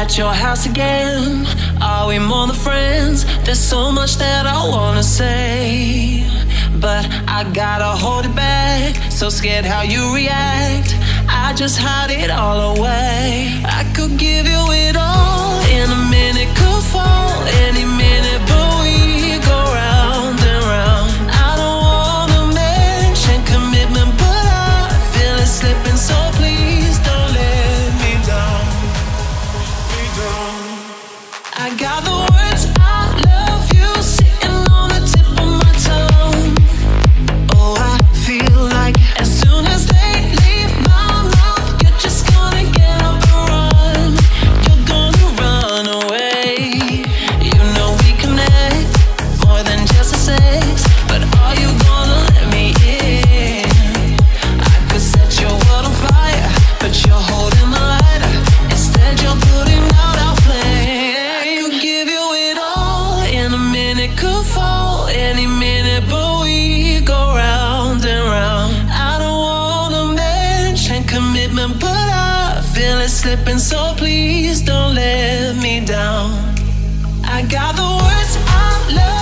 at your house again. Are we more than friends? There's so much that I wanna say, but I gotta hold it back. So scared how you react, I just hide it all away. I could give you it all in a minute, could fall any minute, but we go round and round. I don't wanna mention commitment, but I feel it slipping, so please don't let me down. I got the words I love you sitting on the tip of my tongue. Oh, I feel like as soon as they leave my mouth, you're just gonna get up and run. You're gonna run away. You know we connect more than just a sex, but are you gonna let me in? I could set your world on fire, but you're holding the lighter. Instead you're putting out our flame. I could give you it all in a minute, could fall any minute, but we go round and round. I don't wanna mention commitment, but I feel it slipping, so please don't let me down. I got the words I love